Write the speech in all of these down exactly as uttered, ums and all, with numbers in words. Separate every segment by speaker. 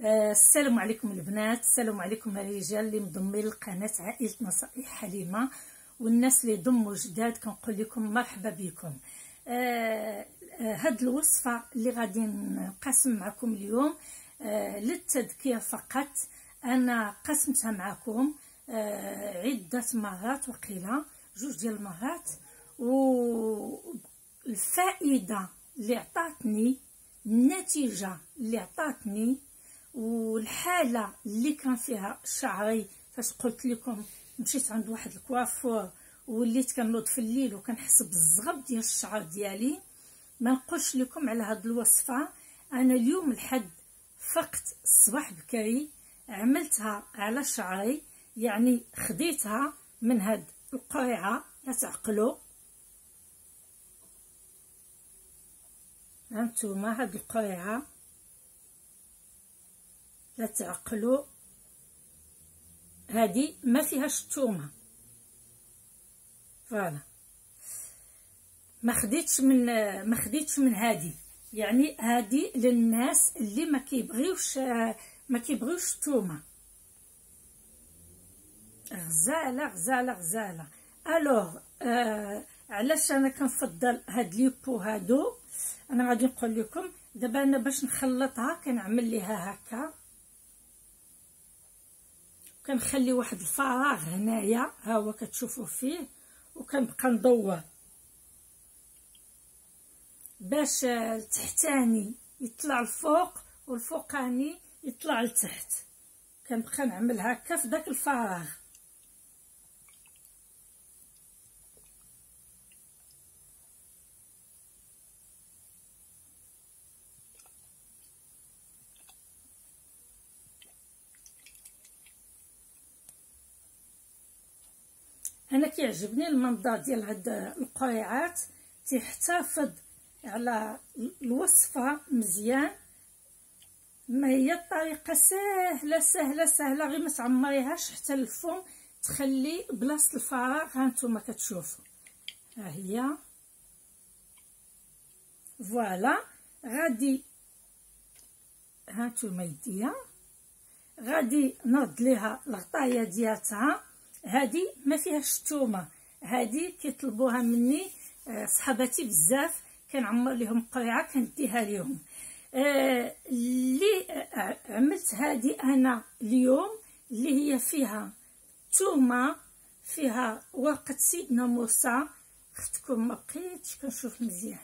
Speaker 1: آه السلام عليكم البنات، السلام عليكم الرجال اللي منضمين لقناه عائله نصائح حليمه، والناس اللي ضموا جداد كنقول لكم مرحبا بكم. آه آه هاد الوصفه اللي غادي نقاسم معكم اليوم آه للتذكير فقط. انا قسمتها معكم آه عده مرات، وقيله جوج ديال المرات، والفائده اللي عطاتني، النتيجه اللي عطاتني، والحاله اللي كان فيها شعري فاش قلت لكم مشيت عند واحد الكوافور وليت كنوض في الليل وكنحس بالزغب ديال الشعر ديالي. ما نقولش لكم على هاد الوصفه. انا اليوم الحد فقت الصباح بكري عملتها على شعري، يعني خديتها من هاد القريعه لا تعقلوا، هانتوما هاد القريعه لا تعقلوا، هادي ما فيهاش الثومه، فوالا ما خديتش من ما خديتش من هادي، يعني هادي للناس اللي ما كيبغيوش ما كيبغيوش الثومه. غزاله غزاله غزاله. الوغ آه علاش انا كنفضل هاد لي بو هادو؟ انا غادي نقول لكم دابا. انا باش نخلطها كنعمل ليها هكا، كنخلي واحد الفراغ هنايا ها هو كتشوفوا فيه، وكنبقى ندور باش التحتاني يطلع الفوق والفوقاني يطلع لتحت. كنبقى نعمل هكا في داك الفراغ. انا كيعجبني المنظر ديال هاد القريعات، تيحتفظ على الوصفه مزيان. ما هي الطريقه سهله سهله سهله، غير ما تعمريهاش حتى الفم، تخلي بلاصه الفراغ. ها نتوما كتشوفوا، ها هي فوالا. غادي ها نتوما يديا غادي نرد ليها الغطايه ديالتها. هادي ما فيهاش الثومه، هادي كيطلبوها مني صحاباتي بزاف، كنعمر لهم قريعه كنديها لهم. آه اللي آه عملت هادي انا اليوم اللي هي فيها ثومه، فيها ورقه سيدنا موسى. اختكم ما بقيتش كنشوف مزيان.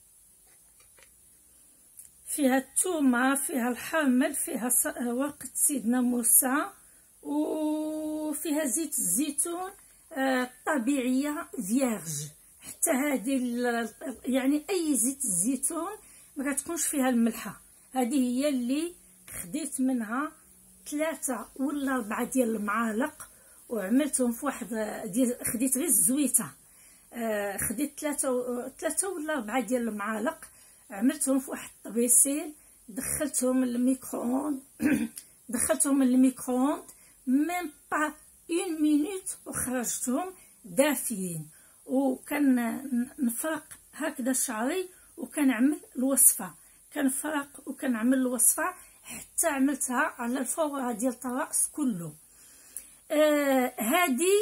Speaker 1: فيها الثومه، فيها الحامل، فيها ورقه سيدنا موسى، وفيها زيت الزيتون الطبيعيه فيرج. حتى هذه يعني اي زيت الزيتون ما كتكونش فيها الملحه. هذه هي اللي خديت منها ثلاثه ولا اربعه ديال المعالق، وعملتهم في واحد ديال، خديت غير الزويته، خديت ثلاثه ثلاثه ولا اربعه ديال المعالق، عملتهم في واحد الطبيسيل، دخلتهم الميكرووند دخلتهم الميكرووند ميم با اون مينوت وخرجتهم دافيين. وكان نفرق هكذا شعري وكنعمل الوصفه، كنفرق وكنعمل الوصفه حتى عملتها على الفوره ديال الراس كله. آه هادي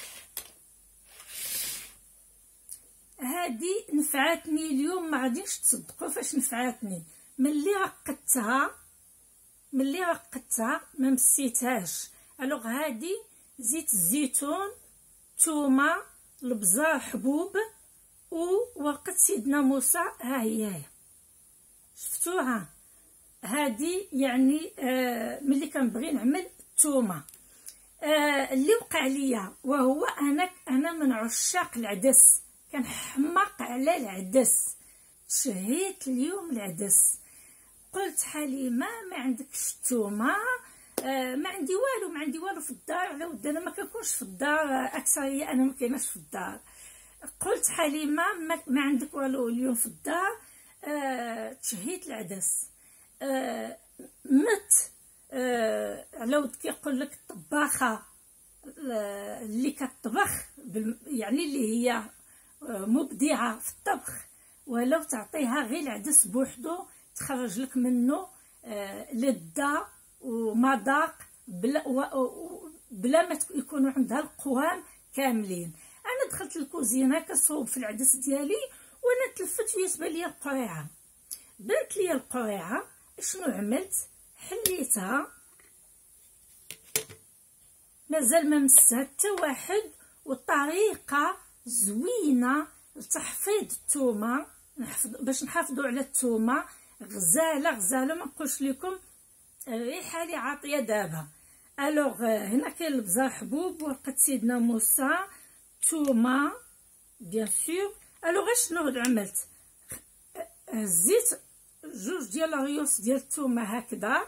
Speaker 1: هادي نفعتني اليوم، ما غاديش تصدقوا فاش نفعتني. ملي رقدتها ملي رقدتها ما مسيتهاش. الوغ هادي زيت الزيتون، ثومه، البزار حبوب، وورقه سيدنا موسى. ها هي شفتوها؟ هادي يعني آه ملي كنبغي نعمل الثومه. آه اللي وقع ليا وهو انا انا من عشاق العدس، كنحماق على العدس. تشهيت اليوم العدس، قلت حليمه ما عندكش الثومه؟ آه ما عندي والو، ما عندي والو في الدار. على ود انا ما كنكونش في الدار، اكثريه انا ما كايناش في الدار. قلت حليمه ما, ما عندك والو اليوم في الدار. آه تشهيت العدس. آه مت آه على ود كيقول لك الطباخه اللي كتطبخ، يعني اللي هي مبدعه في الطبخ، ولو تعطيها غير العدس بوحدو تخرج لك منه آه لذه ومذاق بلا بلا ما يكونوا عندها القوام كاملين. انا دخلت الكوزينه كنصوب في العدس ديالي وانا تلفت ويتبان لي القريعه. بانت لي القريعه، شنو عملت؟ حليتها، مازال ما مسها حتى واحد، وطريقه زوينه لتحفيظ الثومه، باش نحافظوا على الثومه. غزاله غزاله ما نقولش لكم، الريحه اللي عاطيه دابا. الوغ هنا كاين البزار حبوب، ورقه سيدنا موسى، ثومه بيان سور. الوغ شنو عملت؟ هزيت جوج ديال الريوس ديال الثومه هكذا،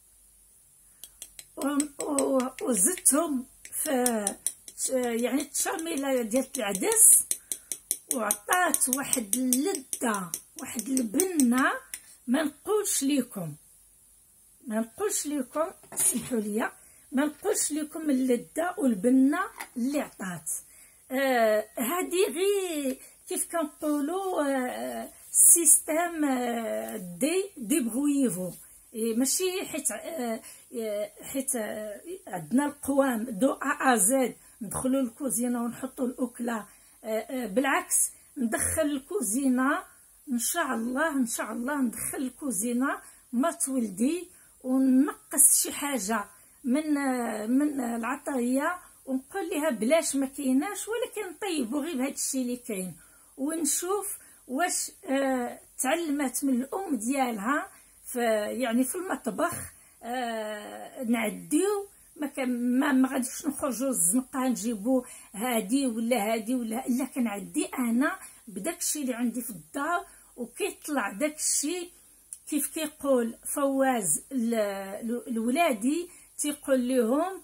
Speaker 1: وزدتهم في يعني التشاميله ديال العدس، وعطات واحد اللذه واحد البنه ما نقولش لكم ما نقولش لكم سمحوا لي ما نقولش لكم اللذه والبنه اللي عطات. آه هذه غير كيف كنقولوا آه سيستم آه دي ديبغويفو، ماشي حيت آه حيت آه عندنا القوام دو ا زد ندخلوا الكوزينه ونحطوا الاكله. آه آه بالعكس، ندخل الكوزينه ان شاء الله ان شاء الله ندخل الكوزينه ما تولدي، ونقص شي حاجه من من العطريه ونقول لها بلاش ما كايناش، ولكن نطيبوا غير بهذا الشيء اللي كاين، ونشوف واش آه تعلمت من الام ديالها في يعني في المطبخ. آه نعديو ما كان ما, ما غاديش نخرجوا الزنقه نجيبوا هادي ولا هادي ولا، الا كنعدي انا بداك الشيء اللي عندي في الدار، وكيطلع داك الشيء كيف كيقول فواز الولادي، تيقول لهم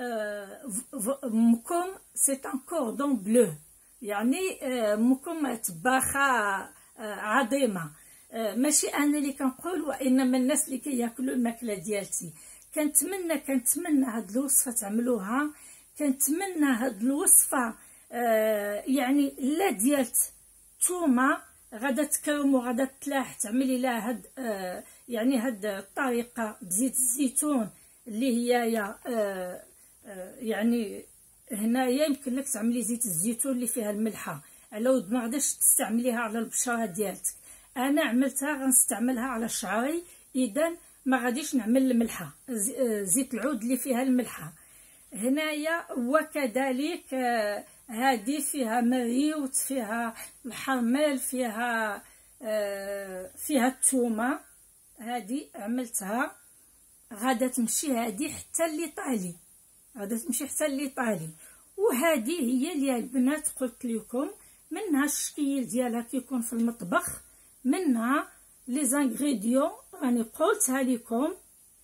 Speaker 1: مكم سي ان كوردون بلو، يعني مكم طباخه عظيمه. ماشي انا اللي كنقول، وانما الناس اللي كياكلوا الماكله ديالتي. كنتمنى كنتمنى هاد الوصفه تعملوها، كنتمنى هاد الوصفه يعني لا ديالت ثومه غادا تكرم وغادا تلاح، تعملي لها هاد آه يعني هاد الطريقه بزيت الزيتون اللي هي يا آه آه يعني هنايا يمكن لك تعملي زيت الزيتون اللي فيها الملحه، على ود ما غاداش تستعمليها على البشره ديالتك. انا عملتها غنستعملها على شعري، اذا ما غاديش نعمل الملحه، زيت العود اللي فيها الملحه. هنايا وكذلك آه هذه فيها مريوت، فيها الحرمل، فيها آه فيها الثومه. هذه عملتها غادا تمشي هذه حتى لإيطالي، غادا تمشي حتى لإيطالي. وهذه هي اللي البنات قلت لكم منها الشكيل ديالها كيكون في المطبخ، منها لي زانغريديون راني قلتها لكم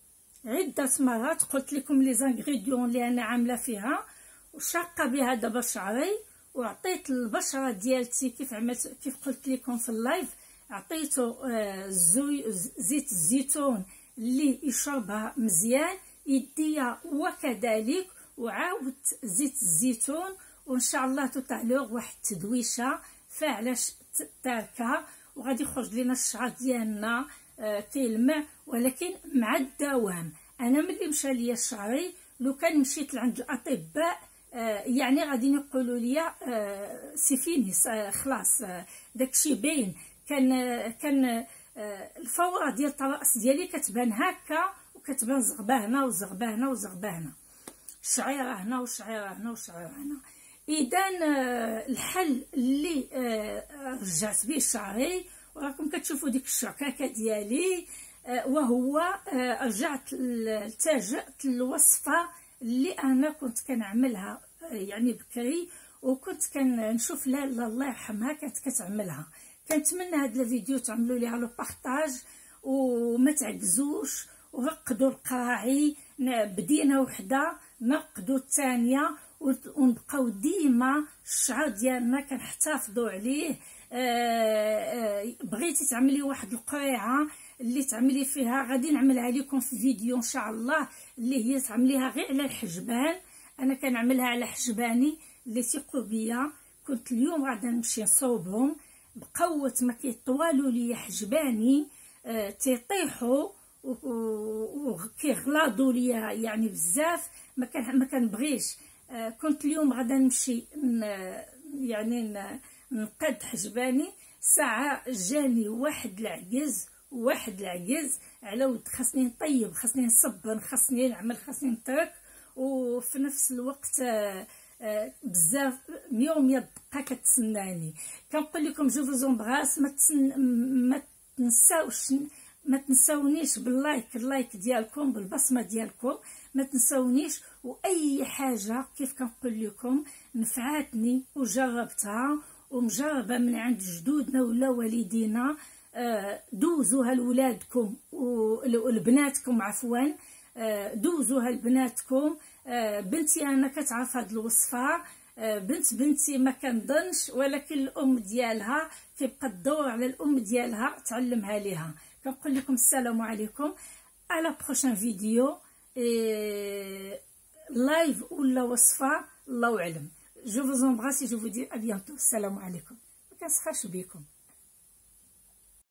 Speaker 1: عده مرات، قلت لكم لي زانغريديون اللي انا عامله فيها، وشاقه بها دابا شعري، وعطيت البشره ديالتي كيف عملت كيف قلت لكم في اللايف، عطيته آه زيت الزيتون اللي يشربها مزيان يديا، وكذلك وعاودت زيت الزيتون، وان شاء الله تطلعوا واحد التدويشه فاعله تاركه، وغادي يخرج لنا الشعر ديالنا آه كيلمع، ولكن مع الدوام. انا ملي مشى ليا شعري لو كان مشيت لعند الاطباء آه يعني غادي يقولوا لي آه سي فيني آه خلاص آه داكشي باين، كان آه كان آه الفوره ديال الراس ديالي كتبان هكا، وكتبان زغبانه وزغبانه وزغبانه، شعيره هنا وشعيره هنا وشعيره هنا. اذا آه الحل اللي آه رجعت به شعري، وراكم كتشوفوا ديك الشعكاكه ديالي، آه وهو آه رجعت التجأت للوصفه اللي انا كنت كنعملها يعني بكري، وكنت كنشوف لاله الله يرحمها كانت كتعملها. كنتمنى هذا الفيديو تعملوا ليها لو بارطاج وما تعكزوش، ورقدوا القراعي، بدينا وحده نرقدوا الثانيه، ونبقاو ديما الشعر ديالنا كنحتفظوا عليه. آه آه بغيتي تعملي واحد القريعه اللي تعملي فيها، غادي نعملها لكم في فيديو ان شاء الله، اللي هي تعمليها غير على الحجبان. انا كنعملها على حجباني اللي تيقوا بيا، كنت اليوم غادا نمشي نصوبهم بقوه ما كيطوالوا لي حجباني آه تيطيحوا، وكيغلاضوا ليا يعني بزاف، ما كان ما كنبغيش. آه كنت اليوم غادا نمشي يعني نقاد حجباني، ساعه جاني واحد العجز واحد العجز على ود خاصني نطيب، خاصني نصبن، خاصني نعمل، خاصني نترك، وفي نفس الوقت آه آه بزاف مية ومية دقه كتسناني. كنقول لكم جو فوزومبغاس، ما تسن ما تنساوش ما تنساونيش باللايك اللايك ديالكم، بالبصمه ديالكم، ما تنساونيش. واي حاجه كيف كنقول لكم نفعاتني وجربتها ومجربه من عند جدودنا ولا والدينا، دوزوها لولادكم ولبناتكم، عفوا دوزوها لبناتكم. بنتي انا كتعرف هاد الوصفه، بنت بنتي ما كنظنش، ولكن الام ديالها كيبقى الدور على الام ديالها تعلمها ليها. كنقول لكم السلام عليكم، على بروشان فيديو لايف ولا وصفه الله اعلم. جو فوز امبراسي، جو فو دي ا بيانتو، السلام عليكم. ما كنسخرش بكم.